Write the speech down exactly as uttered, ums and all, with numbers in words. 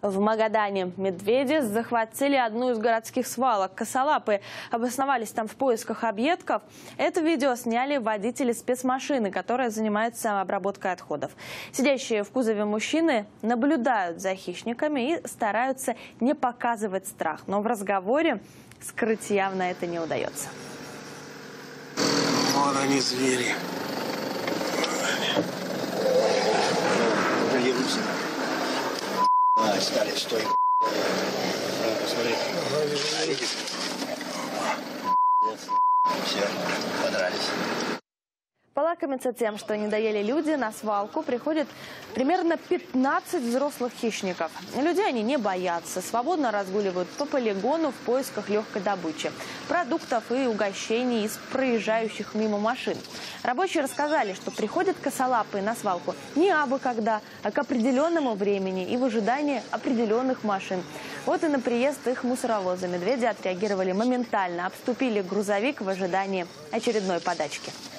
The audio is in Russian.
В Магадане медведи захватили одну из городских свалок. Косолапые обосновались там в поисках объедков. Это видео сняли водители спецмашины, которая занимается обработкой отходов. Сидящие в кузове мужчины наблюдают за хищниками и стараются не показывать страх. Но в разговоре скрыть явно это не удается. Вон они, звери. А, стали, стой. Посмотри. Все, подрались. Полакомиться тем, что не доели люди, на свалку приходит примерно пятнадцать взрослых хищников. Людей они не боятся, свободно разгуливают по полигону в поисках легкой добычи, продуктов и угощений из проезжающих мимо машин. Рабочие рассказали, что приходят косолапые на свалку не абы когда, а к определенному времени и в ожидании определенных машин. Вот и на приезд их мусоровоза медведи отреагировали моментально, обступили грузовик в ожидании очередной подачки.